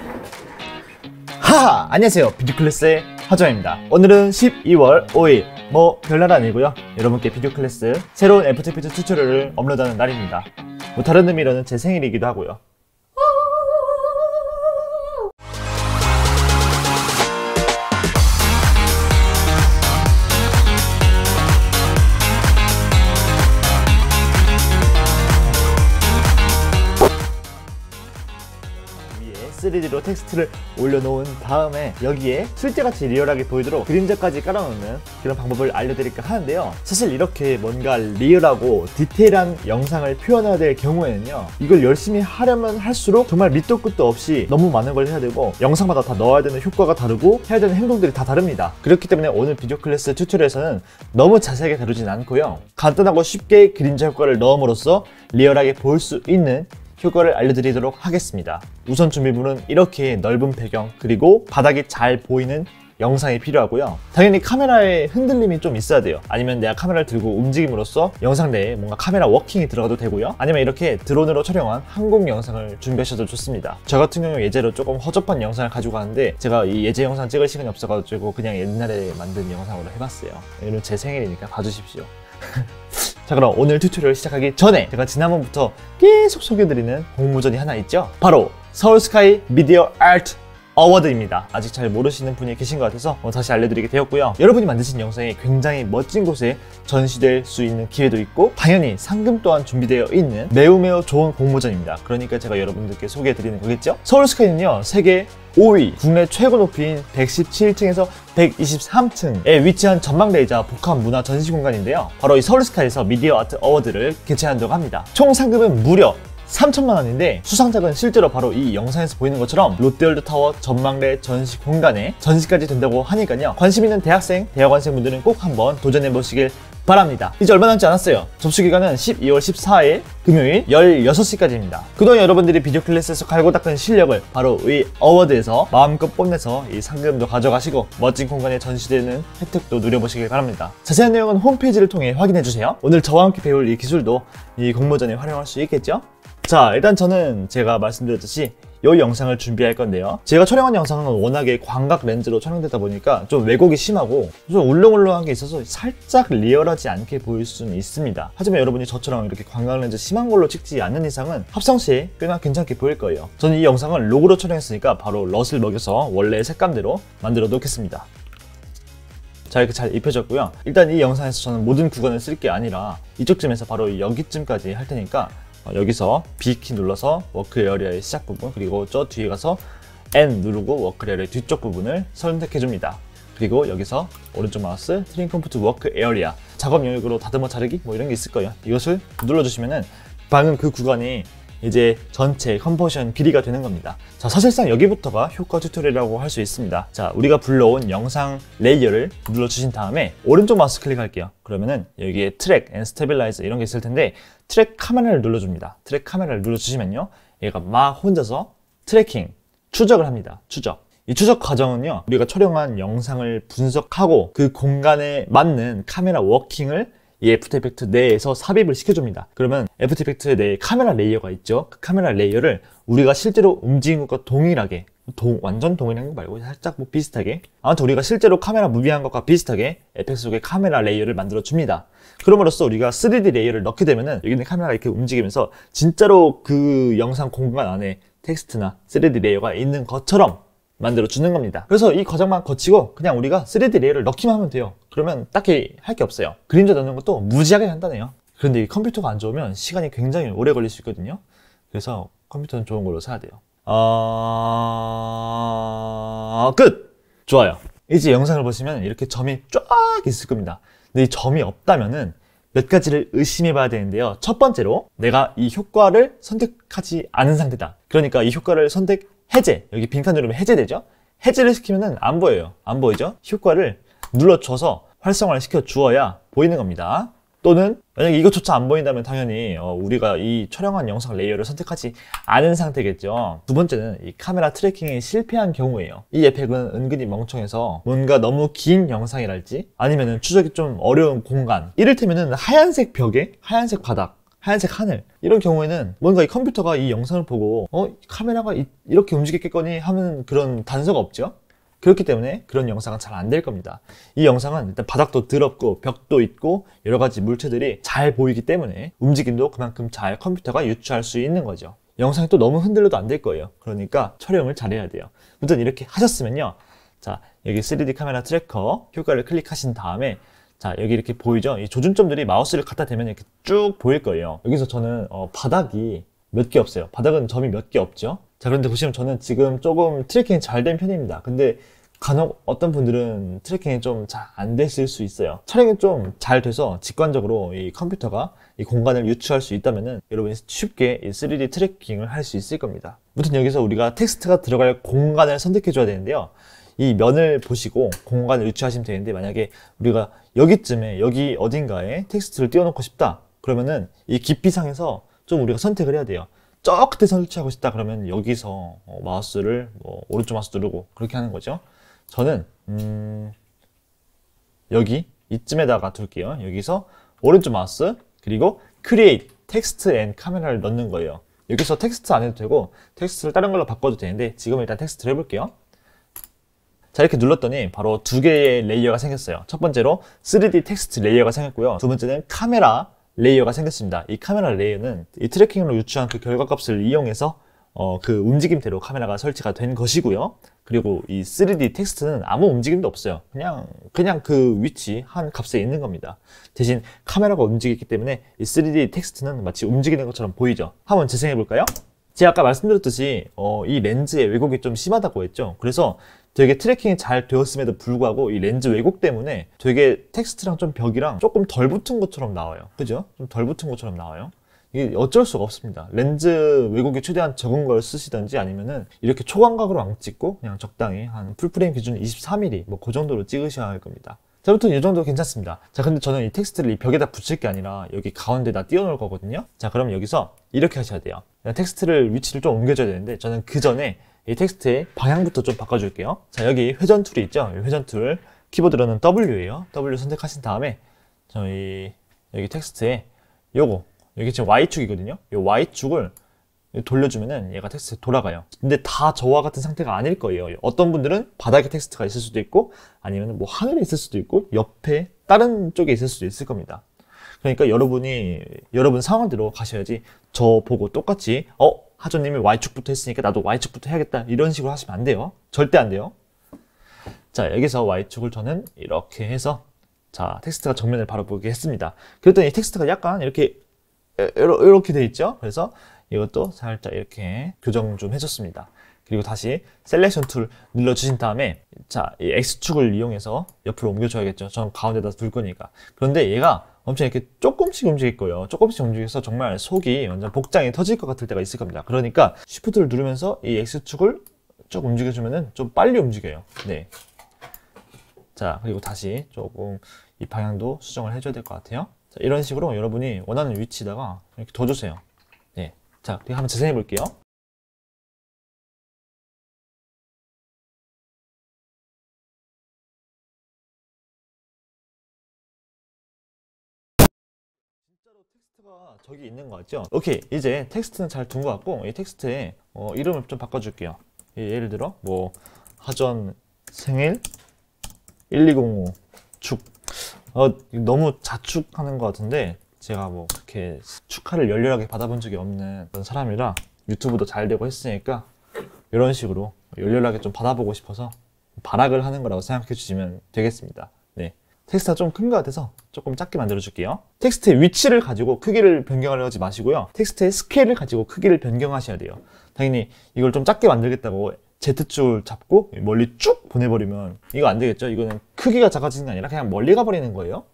하하! 안녕하세요. 비디오클래스의 하정입니다. 오늘은 12월 5일 뭐 별날 아니고요, 여러분께 비디오클래스 새로운 애프터 이펙트 튜토리얼을 업로드하는 날입니다. 뭐 다른 의미로는 제 생일이기도 하고요. 위에 3D로 텍스트를 올려놓은 다음에 여기에 실제같이 리얼하게 보이도록 그림자까지 깔아놓는 그런 방법을 알려드릴까 하는데요. 사실 이렇게 뭔가 리얼하고 디테일한 영상을 표현해야 될 경우에는요, 이걸 열심히 하려면 할수록 정말 밑도 끝도 없이 너무 많은 걸 해야 되고, 영상마다 다 넣어야 되는 효과가 다르고 해야 되는 행동들이 다 다릅니다. 그렇기 때문에 오늘 비디오 클래스 튜토리얼에서는 너무 자세하게 다루진 않고요, 간단하고 쉽게 그림자 효과를 넣음으로써 리얼하게 볼 수 있는 효과를 알려드리도록 하겠습니다. 우선 준비물은 이렇게 넓은 배경, 그리고 바닥이 잘 보이는 영상이 필요하고요. 당연히 카메라에 흔들림이 좀 있어야 돼요. 아니면 내가 카메라를 들고 움직임으로써 영상 내에 뭔가 카메라 워킹이 들어가도 되고요. 아니면 이렇게 드론으로 촬영한 항공 영상을 준비하셔도 좋습니다. 저 같은 경우 예제로 조금 허접한 영상을 가지고 가는데, 제가 이 예제 영상 찍을 시간이 없어가지고 그냥 옛날에 만든 영상으로 해봤어요. 오늘은 제 생일이니까 봐주십시오. 자, 그럼 오늘 튜토리얼 시작하기 전에 제가 지난번부터 계속 소개해드리는 공모전이 하나 있죠. 바로 서울스카이 미디어 아트 어워드입니다. 아직 잘 모르시는 분이 계신 것 같아서 다시 알려드리게 되었고요. 여러분이 만드신 영상이 굉장히 멋진 곳에 전시될 수 있는 기회도 있고, 당연히 상금 또한 준비되어 있는 매우 좋은 공모전입니다. 그러니까 제가 여러분들께 소개해드리는 거겠죠. 서울스카이는요, 세계 5위, 국내 최고 높이인 117층에서 123층에 위치한 전망대이자 복합문화 전시공간인데요. 바로 이 서울스카이에서 미디어 아트 어워드를 개최한다고 합니다. 총 상금은 무려 3천만 원인데, 수상작은 실제로 바로 이 영상에서 보이는 것처럼 롯데월드 타워 전망대 전시 공간에 전시까지 된다고 하니까요, 관심 있는 대학생, 대학원생분들은 꼭 한번 도전해 보시길 바랍니다. 이제 얼마 남지 않았어요. 접수기간은 12월 14일 금요일 16시까지입니다. 그동안 여러분들이 비디오 클래스에서 갈고 닦은 실력을 바로 이 어워드에서 마음껏 뽐내서 이 상금도 가져가시고 멋진 공간에 전시되는 혜택도 누려보시길 바랍니다. 자세한 내용은 홈페이지를 통해 확인해주세요. 오늘 저와 함께 배울 이 기술도 이 공모전에 활용할 수 있겠죠? 자, 일단 저는 제가 말씀드렸듯이 이 영상을 준비할 건데요, 제가 촬영한 영상은 워낙에 광각 렌즈로 촬영되다 보니까 좀 왜곡이 심하고 좀 울렁울렁한 게 있어서 살짝 리얼하지 않게 보일 수는 있습니다. 하지만 여러분이 저처럼 이렇게 광각 렌즈 심한 걸로 찍지 않는 이상은 합성 시에 꽤나 괜찮게 보일 거예요. 저는 이 영상을 로그로 촬영했으니까 바로 럿을 먹여서 원래의 색감대로 만들어 놓겠습니다. 자, 이렇게 잘 입혀졌고요. 일단 이 영상에서 저는 모든 구간을 쓸 게 아니라 이쪽쯤에서 바로 여기쯤까지 할 테니까 여기서 B키 눌러서 워크 에어리아의 시작 부분, 그리고 저 뒤에 가서 N 누르고 워크 에어리아 뒤쪽 부분을 선택해 줍니다. 그리고 여기서 오른쪽 마우스 트림 컴포트 워크 에어리아, 작업 영역으로 다듬어 자르기 뭐 이런 게 있을 거예요. 이것을 눌러주시면은 방금 그 구간이 이제 전체 컴포지션 길이가 되는 겁니다. 자, 사실상 여기부터가 효과 튜토리얼이라고 할 수 있습니다. 자, 우리가 불러온 영상 레이어를 눌러주신 다음에 오른쪽 마우스 클릭할게요. 그러면은 여기에 트랙 앤 스테빌라이저 이런 게 있을 텐데, 트랙 카메라를 눌러줍니다. 트랙 카메라를 눌러주시면요, 얘가 막 혼자서 트래킹, 추적을 합니다. 추적. 이 추적 과정은요, 우리가 촬영한 영상을 분석하고 그 공간에 맞는 카메라 워킹을 이 애프터 이펙트 내에서 삽입을 시켜줍니다. 그러면 애프터 이펙트 내에 카메라 레이어가 있죠. 그 카메라 레이어를 우리가 실제로 움직인 것과 동일하게, 완전 동일한 거 말고 살짝 뭐 비슷하게, 아무튼 우리가 실제로 카메라 무비한 것과 비슷하게 에펙트 속에 카메라 레이어를 만들어 줍니다. 그럼으로써 우리가 3D 레이어를 넣게 되면은 여기 있는 카메라가 이렇게 움직이면서 진짜로 그 영상 공간 안에 텍스트나 3D 레이어가 있는 것처럼 만들어 주는 겁니다. 그래서 이 과정만 거치고 그냥 우리가 3D 레이어를 넣기만 하면 돼요. 그러면 딱히 할 게 없어요. 그림자 넣는 것도 무지하게 간단해요. 그런데 이 컴퓨터가 안 좋으면 시간이 굉장히 오래 걸릴 수 있거든요. 그래서 컴퓨터는 좋은 걸로 사야 돼요. 끝! 좋아요. 이제 영상을 보시면 이렇게 점이 쫙 있을 겁니다. 근데 이 점이 없다면은 몇 가지를 의심해 봐야 되는데요. 첫 번째로, 내가 이 효과를 선택하지 않은 상태다. 그러니까 이 효과를 해제, 여기 빈칸 누르면 해제되죠? 해제를 시키면은 안 보여요. 안 보이죠? 효과를 눌러줘서 활성화를 시켜 주어야 보이는 겁니다. 또는 만약에 이것조차 안 보인다면 당연히 우리가 이 촬영한 영상 레이어를 선택하지 않은 상태겠죠. 두 번째는 이 카메라 트래킹이 실패한 경우예요. 이 에펙은 은근히 멍청해서 뭔가 너무 긴 영상이랄지 아니면은 추적이 좀 어려운 공간, 이를테면은 하얀색 벽에 하얀색 바닥, 하얀색 하늘. 이런 경우에는 뭔가 이 컴퓨터가 이 영상을 보고 카메라가 이렇게 움직였겠거니 하면 그런 단서가 없죠. 그렇기 때문에 그런 영상은 잘 안 될 겁니다. 이 영상은 일단 바닥도 더럽고 벽도 있고 여러 가지 물체들이 잘 보이기 때문에 움직임도 그만큼 잘 컴퓨터가 유추할 수 있는 거죠. 영상이 또 너무 흔들려도 안 될 거예요. 그러니까 촬영을 잘 해야 돼요. 아무튼 이렇게 하셨으면요. 자, 여기 3D 카메라 트래커 효과를 클릭하신 다음에 자, 여기 이렇게 보이죠? 이 조준점들이 마우스를 갖다 대면 이렇게 쭉 보일 거예요. 여기서 저는 바닥이 몇 개 없어요. 바닥은 점이 몇 개 없죠? 자, 그런데 보시면 저는 지금 조금 트래킹이 잘 된 편입니다. 근데 간혹 어떤 분들은 트래킹이 좀 잘 안 됐을 수 있어요. 촬영이 좀 잘 돼서 직관적으로 이 컴퓨터가 이 공간을 유추할 수 있다면은 여러분이 쉽게 이 3D 트래킹을 할 수 있을 겁니다. 아무튼 여기서 우리가 텍스트가 들어갈 공간을 선택해 줘야 되는데요. 이 면을 보시고 공간을 유추하시면 되는데, 만약에 우리가 여기쯤에 여기 어딘가에 텍스트를 띄워놓고 싶다 그러면은 이 깊이상에서 좀 우리가 선택을 해야 돼요. 저 끝에 설치하고 싶다 그러면 여기서 마우스를 오른쪽 마우스 누르고 그렇게 하는 거죠. 저는 여기 이쯤에다가 둘게요. 여기서 오른쪽 마우스 그리고 Create Text and Camera를 넣는 거예요. 여기서 텍스트 안 해도 되고 텍스트를 다른 걸로 바꿔도 되는데 지금 일단 텍스트를 해볼게요. 자, 이렇게 눌렀더니 바로 두 개의 레이어가 생겼어요. 첫 번째로 3D 텍스트 레이어가 생겼고요. 두 번째는 카메라 레이어가 생겼습니다. 이 카메라 레이어는 이 트래킹으로 유추한 그 결과값을 이용해서 그 움직임대로 카메라가 설치가 된 것이고요. 그리고 이 3D 텍스트는 아무 움직임도 없어요. 그냥 그 위치 한 값에 있는 겁니다. 대신 카메라가 움직이기 때문에 이 3D 텍스트는 마치 움직이는 것처럼 보이죠. 한번 재생해 볼까요? 제가 아까 말씀드렸듯이 이 렌즈의 왜곡이 좀 심하다고 했죠. 그래서 되게 트래킹이 잘 되었음에도 불구하고 이 렌즈 왜곡 때문에 되게 텍스트랑 좀 벽이랑 조금 덜 붙은 것처럼 나와요. 그죠? 좀 덜 붙은 것처럼 나와요. 이게 어쩔 수가 없습니다. 렌즈 왜곡이 최대한 적은 걸 쓰시든지 아니면은 이렇게 초광각으로 안 찍고 그냥 적당히 한 풀프레임 기준 24mm 뭐 그 정도로 찍으셔야 할 겁니다. 자, 아무튼 이 정도 괜찮습니다. 자, 근데 저는 이 텍스트를 이 벽에다 붙일 게 아니라 여기 가운데다 띄워놓을 거거든요. 자, 그럼 여기서 이렇게 하셔야 돼요. 텍스트를 위치를 좀 옮겨줘야 되는데 저는 그 전에 이 텍스트의 방향부터 좀 바꿔줄게요. 자, 여기 회전 툴이 있죠? 회전 툴 키보드로는 W예요. W 선택하신 다음에 저희 여기 텍스트에 요거 여기 지금 Y축이거든요. 이 Y축을 돌려주면은 얘가 텍스트 돌아가요. 근데 다 저와 같은 상태가 아닐 거예요. 어떤 분들은 바닥에 텍스트가 있을 수도 있고 아니면 뭐 하늘에 있을 수도 있고 옆에 다른 쪽에 있을 수도 있을 겁니다. 그러니까 여러분 상황대로 가셔야지 저 보고 똑같이 하조님이 Y축부터 했으니까 나도 Y축부터 해야겠다 이런 식으로 하시면 안 돼요. 절대 안 돼요. 자, 여기서 Y축을 저는 이렇게 해서 자, 텍스트가 정면을 바로 보게 했습니다. 그랬더니 텍스트가 약간 이렇게 돼 있죠. 그래서 이것도 살짝 이렇게 교정 좀 해줬습니다. 그리고 다시 셀렉션 툴 눌러주신 다음에 자, 이 X축을 이용해서 옆으로 옮겨줘야겠죠. 전 가운데다 둘 거니까. 그런데 얘가 엄청 이렇게 조금씩 움직일 거예요. 조금씩 움직여서 정말 속이 완전 복장이 터질 것 같을 때가 있을 겁니다. 그러니까 Shift를 누르면서 이 X축을 쭉 움직여주면은 좀 빨리 움직여요. 네. 자, 그리고 다시 조금 이 방향도 수정을 해줘야 될 것 같아요. 자, 이런 식으로 여러분이 원하는 위치에다가 이렇게 둬주세요. 네. 자, 그리고 한번 재생해 볼게요. 진짜로 텍스트가 저기 있는 거 같죠? 오케이, 이제 텍스트는 잘 둔 것 같고 이 텍스트에 이름을 좀 바꿔줄게요. 예를 들어 뭐 하전 생일 1205 축. 너무 자축하는 것 같은데 제가 뭐 그렇게 축하를 열렬하게 받아본 적이 없는 그런 사람이라 유튜브도 잘 되고 했으니까 이런 식으로 열렬하게 좀 받아보고 싶어서 발악을 하는 거라고 생각해 주시면 되겠습니다. 네. 텍스트가 좀 큰 것 같아서 조금 작게 만들어 줄게요. 텍스트의 위치를 가지고 크기를 변경하려 하지 마시고요. 텍스트의 스케일을 가지고 크기를 변경하셔야 돼요. 당연히 이걸 좀 작게 만들겠다고 Z축을 잡고 멀리 쭉 보내버리면 이거 안 되겠죠? 이거는 크기가 작아지는 게 아니라 그냥 멀리 가버리는 거예요.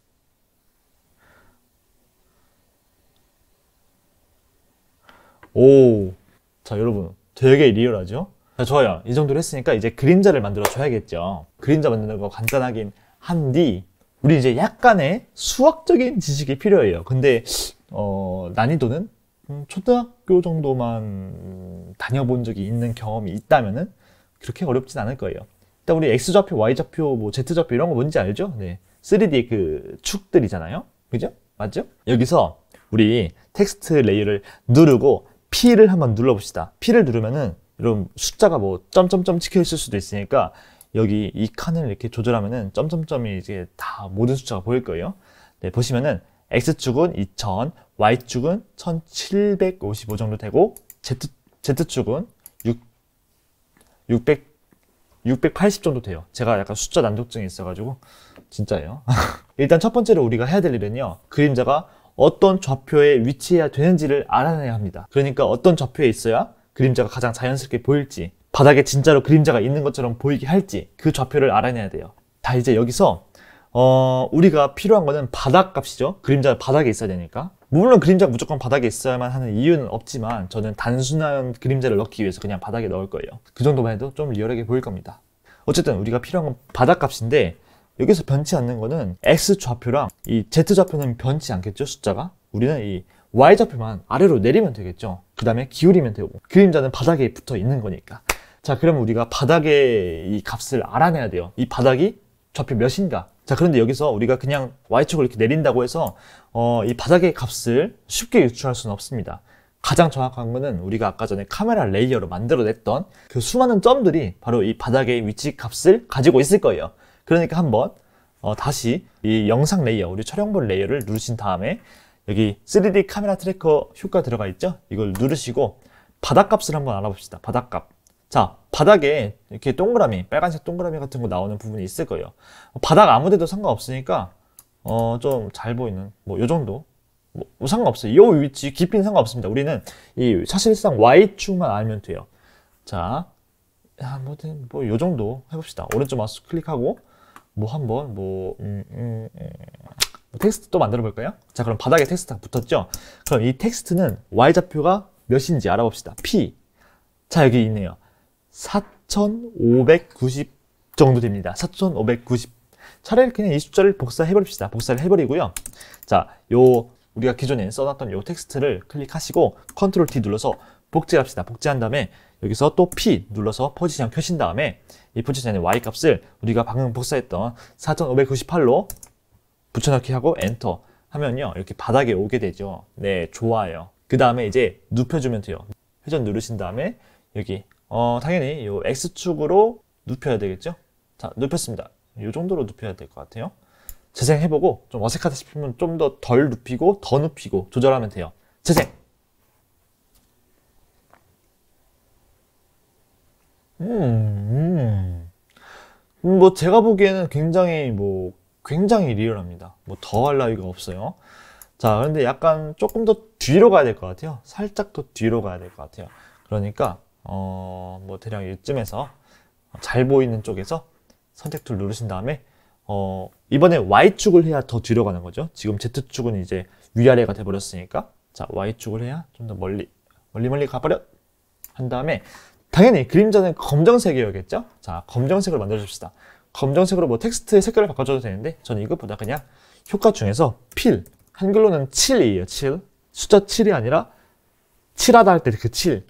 오, 자, 여러분 되게 리얼하죠? 자, 좋아요. 이 정도로 했으니까 이제 그림자를 만들어 줘야겠죠. 그림자 만드는 거 간단하긴 한데 우리 이제 약간의 수학적인 지식이 필요해요. 근데 난이도는 초등학교 정도만 다녀본 적이 있는 경험이 있다면은 그렇게 어렵진 않을 거예요. 일단 우리 X좌표, Y좌표, 뭐 Z좌표 이런 거 뭔지 알죠? 네. 3D 그 축들이잖아요. 그죠? 맞죠? 여기서 우리 텍스트 레이어를 누르고 P를 한번 눌러봅시다. P를 누르면은 이런 숫자가 뭐 점점점 찍혀 있을 수도 있으니까 여기 이 칸을 이렇게 조절하면은 점점점이 이제 다 모든 숫자가 보일 거예요. 네, 보시면은 X축은 2000, Y축은 1755 정도 되고 Z축은 680 정도 돼요. 제가 약간 숫자 난독증이 있어가지고 진짜예요. 일단 첫 번째로 우리가 해야 될 일은요, 그림자가 어떤 좌표에 위치해야 되는지를 알아내야 합니다. 그러니까 어떤 좌표에 있어야 그림자가 가장 자연스럽게 보일지, 바닥에 진짜로 그림자가 있는 것처럼 보이게 할지 그 좌표를 알아내야 돼요. 자, 이제 여기서 우리가 필요한 거는 바닥 값이죠. 그림자가 바닥에 있어야 되니까. 물론 그림자가 무조건 바닥에 있어야만 하는 이유는 없지만 저는 단순한 그림자를 넣기 위해서 그냥 바닥에 넣을 거예요. 그 정도만 해도 좀 리얼하게 보일 겁니다. 어쨌든 우리가 필요한 건 바닥 값인데, 여기서 변치 않는 거는 X좌표랑 이 Z좌표는 변치 않겠죠, 숫자가. 우리는 이 Y좌표만 아래로 내리면 되겠죠. 그 다음에 기울이면 되고, 그림자는 바닥에 붙어 있는 거니까. 자, 그러면 우리가 바닥의 이 값을 알아내야 돼요. 이 바닥이 좌표 몇인가. 자, 그런데 여기서 우리가 그냥 Y축을 이렇게 내린다고 해서 이 바닥의 값을 쉽게 유추할 수는 없습니다. 가장 정확한 거는 우리가 아까 전에 카메라 레이어로 만들어냈던 그 수많은 점들이 바로 이 바닥의 위치 값을 가지고 있을 거예요. 그러니까 한번 다시 이 영상 레이어, 우리 촬영본 레이어를 누르신 다음에 여기 3D 카메라 트래커 효과 들어가 있죠? 이걸 누르시고 바닥값을 한번 알아봅시다. 바닥값. 자, 바닥에 이렇게 동그라미, 빨간색 동그라미 같은 거 나오는 부분이 있을 거예요. 바닥 아무 데도 상관없으니까 좀 잘 보이는 요 정도 뭐 상관없어요. 이 위치 깊이는 상관없습니다. 우리는 이 사실상 Y축만 알면 돼요. 자, 요 정도 해봅시다. 오른쪽 마우스 클릭하고 한번 텍스트 또 만들어 볼까요? 자, 그럼 바닥에 텍스트가 붙었죠? 그럼 이 텍스트는 Y좌표가 몇인지 알아봅시다. P. 자, 여기 있네요. 4590 정도 됩니다. 4590. 차라리 그냥 이 숫자를 복사해버립시다. 복사를 해버리고요. 자, 우리가 기존에 써놨던 요 텍스트를 클릭하시고 컨트롤 D 눌러서 복제합시다. 복제한 다음에 여기서 또 P 눌러서 포지션 켜신 다음에 이 포지션의 Y 값을 우리가 방금 복사했던 4598로 붙여넣기 하고 엔터 하면요, 이렇게 바닥에 오게 되죠. 네, 좋아요. 그 다음에 이제 눕혀주면 돼요. 회전 누르신 다음에 여기 당연히 요 X축으로 눕혀야 되겠죠. 자, 눕혔습니다. 이 정도로 눕혀야 될 것 같아요. 재생해보고 좀 어색하다 싶으면 좀 더 덜 눕히고 더 눕히고 조절하면 돼요. 재생. 제가 보기에는 굉장히 리얼합니다. 더 할 나위가 없어요. 자, 그런데 약간 조금 더 뒤로 가야 될 것 같아요. 살짝 더 뒤로 가야 될 것 같아요. 그러니까 대략 이쯤에서 잘 보이는 쪽에서 선택 툴 누르신 다음에 이번에 Y축을 해야 더 뒤로 가는 거죠. 지금 Z축은 이제 위아래가 돼버렸으니까, 자, Y축을 해야 좀 더 멀리 가버려 한 다음에 당연히 그림자는 검정색이어야겠죠. 자, 검정색을 만들어 줍시다. 검정색으로 텍스트의 색깔을 바꿔줘도 되는데 저는 이것보다 그냥 효과 중에서 필, 한글로는 7이에요. 7. 숫자 7이 아니라 칠하다 할 때 그 7.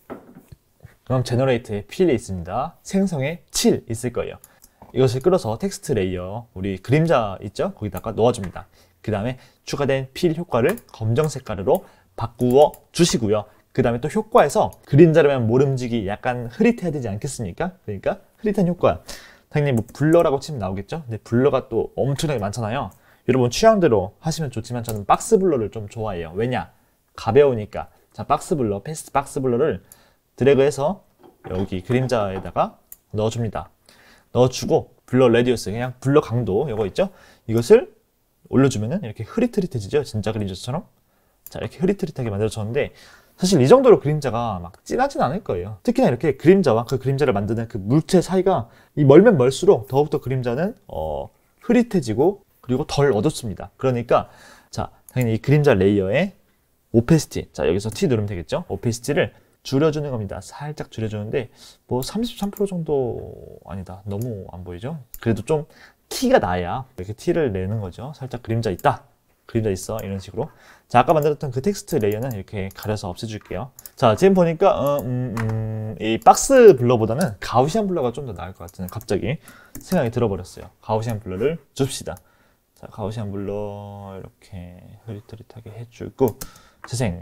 그럼 제너레이트에 필이 있습니다. 생성에 7 있을 거예요. 이것을 끌어서 텍스트 레이어, 우리 그림자 있죠? 거기다가 넣어줍니다. 그 다음에 추가된 필 효과를 검정 색깔로 바꾸어 주시고요. 그 다음에 또 효과에서 그림자라면 모름지기 약간 흐릿해야 되지 않겠습니까? 그러니까 흐릿한 효과. 당연히 블러라고 치면 나오겠죠? 근데 블러가 또 엄청나게 많잖아요. 여러분 취향대로 하시면 좋지만 저는 박스 블러를 좀 좋아해요. 왜냐? 가벼우니까. 자, 박스 블러, 패스트 박스 블러를 드래그해서 여기 그림자에다가 넣어줍니다. 넣어주고 블러 레디우스, 그냥 블러 강도 이거 있죠? 이것을 올려주면은 이렇게 흐릿흐릿해지죠? 진짜 그림자처럼. 자, 이렇게 흐릿흐릿하게 만들어졌는데 사실 이 정도로 그림자가 막 진하진 않을 거예요. 특히나 이렇게 그림자와 그 그림자를 만드는 그 물체 사이가 멀면 멀수록 더욱더 그림자는 흐릿해지고 그리고 덜 어둡습니다. 그러니까 자, 당연히 이 그림자 레이어의 오페시티, 자, 여기서 T 누르면 되겠죠? 오페시티를 줄여주는 겁니다. 살짝 줄여주는데 33% 정도 아니다. 너무 안 보이죠? 그래도 좀 T가 나야 이렇게 T를 내는 거죠. 살짝 그림자 있다. 그림자 있어. 이런 식으로. 자, 아까 만들었던 그 텍스트 레이어는 이렇게 가려서 없애줄게요. 자, 지금 보니까 이 박스 블러보다는 가우시안 블러가 좀 더 나을 것 같은 갑자기 생각이 들어버렸어요. 가우시안 블러를 줍시다. 자, 가우시안 블러 이렇게 흐릿흐릿하게 해주고 재생.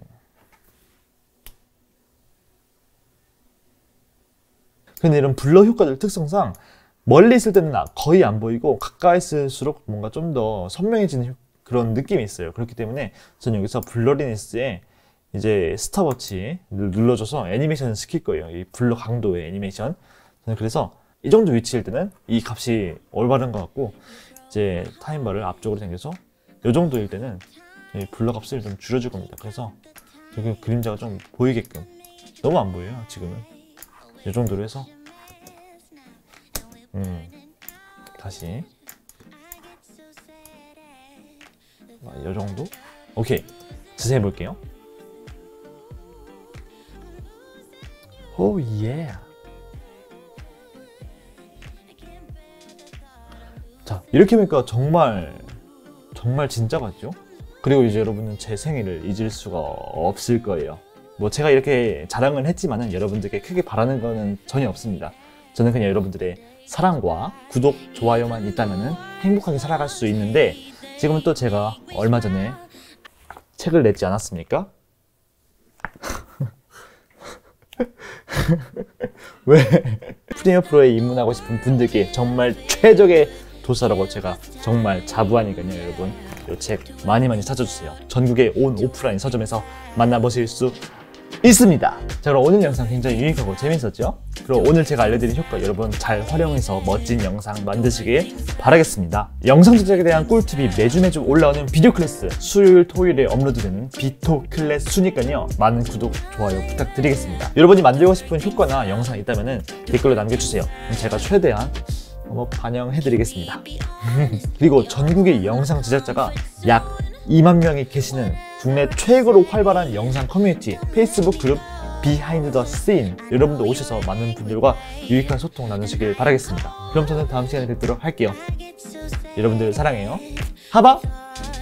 근데 이런 블러 효과들 특성상 멀리 있을 때는 거의 안 보이고 가까이 있을수록 뭔가 좀 더 선명해지는 그런 느낌이 있어요. 그렇기 때문에 저는 여기서 블러리니스에 이제 스탑워치 눌러줘서 애니메이션을 시킬 거예요. 이 블러 강도의 애니메이션. 저는 그래서 이 정도 위치일 때는 이 값이 올바른 것 같고, 이제 타임바를 앞쪽으로 당겨서 이 정도일 때는 이 블러 값을 좀 줄여줄 겁니다. 그래서 여기 그림자가 좀 보이게끔, 너무 안 보여요 지금은. 이 정도로 해서 다시 이 정도? 오케이, 재생해 볼게요. 오 예. 자, 이렇게 보니까 정말 진짜 같죠? 그리고 이제 여러분은 제 생일을 잊을 수가 없을 거예요. 뭐 제가 이렇게 자랑을 했지만은 여러분들께 크게 바라는 거는 전혀 없습니다. 저는 그냥 여러분들의 사랑과 구독, 좋아요만 있다면은 행복하게 살아갈 수 있는데, 지금은 또 제가 얼마 전에 책을 냈지 않았습니까? 왜 프리미어 프로에 입문하고 싶은 분들께 정말 최적의 도서라고 제가 정말 자부하니까요. 여러분, 이 책 많이 찾아주세요. 전국의 온 오프라인 서점에서 만나보실 수 있습니다. 자, 그럼 오늘 영상 굉장히 유익하고 재밌었죠? 그럼 오늘 제가 알려드린 효과 여러분 잘 활용해서 멋진 영상 만드시길 바라겠습니다. 영상 제작에 대한 꿀팁이 매주 올라오는 비디오 클래스, 수요일 토요일에 업로드되는 비토 클래스니까요, 많은 구독, 좋아요 부탁드리겠습니다. 여러분이 만들고 싶은 효과나 영상 있다면 댓글로 남겨주세요. 그럼 제가 최대한 반영해드리겠습니다. 그리고 전국의 영상 제작자가 약 2만 명이 계시는 국내 최고로 활발한 영상 커뮤니티 페이스북 그룹 비하인드 더 씬, 여러분도 오셔서 많은 분들과 유익한 소통 나누시길 바라겠습니다. 그럼 저는 다음 시간에 뵙도록 할게요. 여러분들 사랑해요. 하바!